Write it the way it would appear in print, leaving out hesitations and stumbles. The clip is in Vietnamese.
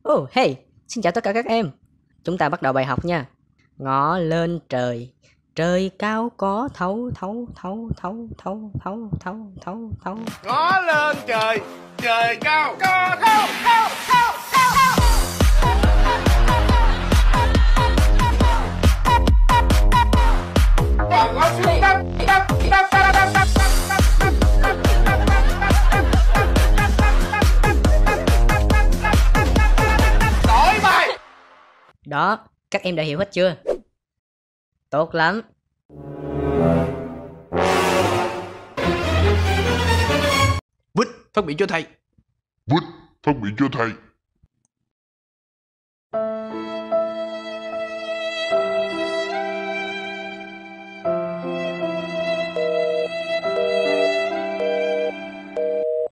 Oh, hey, xin chào tất cả các em. Chúng ta bắt đầu bài học nha. Ngó lên trời, trời cao có thấu thấu thấu thấu thấu thấu thấu thấu thấu. Ngó lên trời, trời cao có thấu thấu thấu thấu thấu. Còn ngó xuống đất, đất, đất, đất, đất, đất. Đổi bài. Đó, các em đã hiểu hết chưa? Tốt lắm. Vít, phát biểu cho thầy. Vít, phát biểu cho thầy.